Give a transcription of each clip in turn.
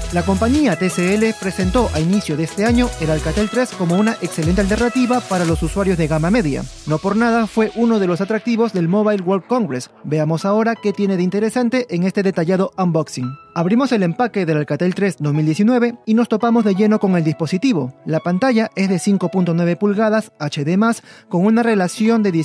La compañía TCL presentó a inicio de este año el Alcatel 3 como una excelente alternativa para los usuarios de gama media. No por nada fue uno de los atractivos del Mobile World Congress. Veamos ahora qué tiene de interesante en este detallado unboxing. Abrimos el empaque del Alcatel 3 2019 y nos topamos de lleno con el dispositivo. La pantalla es de 5.9 pulgadas HD+, con una relación de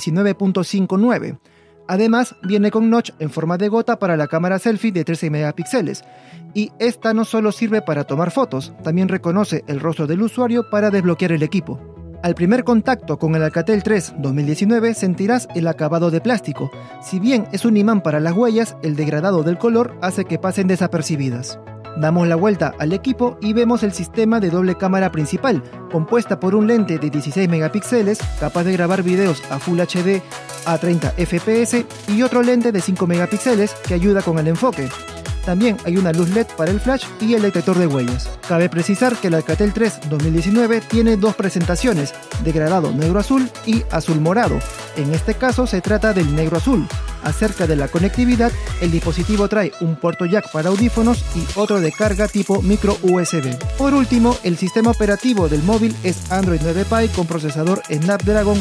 19.59. Además, viene con notch en forma de gota para la cámara selfie de 13 megapíxeles. Y esta no solo sirve para tomar fotos, también reconoce el rostro del usuario para desbloquear el equipo. Al primer contacto con el Alcatel 3 2019 sentirás el acabado de plástico. Si bien es un imán para las huellas, el degradado del color hace que pasen desapercibidas. Damos la vuelta al equipo y vemos el sistema de doble cámara principal, compuesta por un lente de 16 megapíxeles, capaz de grabar videos a Full HD a 30 fps y otro lente de 5 megapíxeles que ayuda con el enfoque. También hay una luz LED para el flash y el detector de huellas. Cabe precisar que el Alcatel 3 2019 tiene dos presentaciones, degradado negro-azul y azul-morado. En este caso se trata del negro-azul. Acerca de la conectividad, el dispositivo trae un puerto jack para audífonos y otro de carga tipo micro USB. Por último, el sistema operativo del móvil es Android 9 Pie con procesador Snapdragon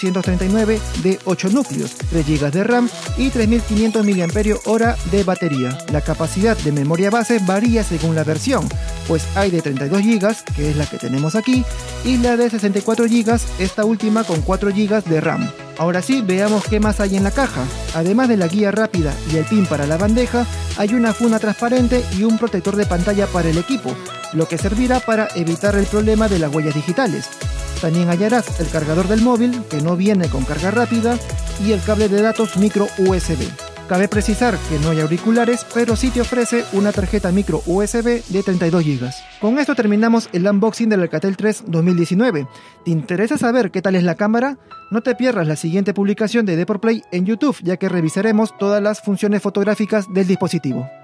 439 de 8 núcleos, 3 GB de RAM y 3500 mAh de batería. La capacidad de memoria base varía según la versión, pues hay de 32 GB, que es la que tenemos aquí, y la de 64 GB, esta última con 4 GB de RAM. Ahora sí, veamos qué más hay en la caja. Además de la guía rápida y el pin para la bandeja, hay una funda transparente y un protector de pantalla para el equipo, lo que servirá para evitar el problema de las huellas digitales. También hallarás el cargador del móvil, que no viene con carga rápida, y el cable de datos micro USB. Cabe precisar que no hay auriculares, pero sí te ofrece una tarjeta micro USB de 32 GB. Con esto terminamos el unboxing del Alcatel 3 2019. ¿Te interesa saber qué tal es la cámara? No te pierdas la siguiente publicación de Deport Play en YouTube, ya que revisaremos todas las funciones fotográficas del dispositivo.